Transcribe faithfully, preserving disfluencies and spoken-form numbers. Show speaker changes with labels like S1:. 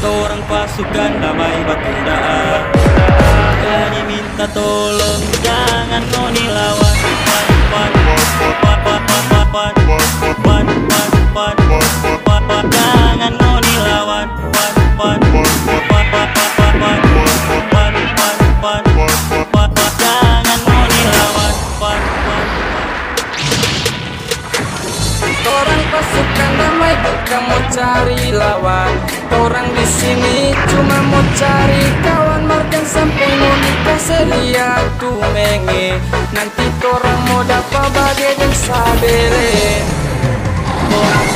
S1: Torang pasukan damai Batudaan, jadi minta tolong jangan ngoni lawan. Pan pan pan pan pan pan pan pan pan pan jangan ngoni lawan. Pan pan pan pan pan pan pan pan pan pan jangan ngoni lawan. Pan pan.
S2: Torang pasukan damai bukan mau cari lawan. Torang di sini cuma mau cari kawan. Markan sampai mau dikasih lihat tuh menge. Nanti torang mau dapat bagai dan sabele. Torang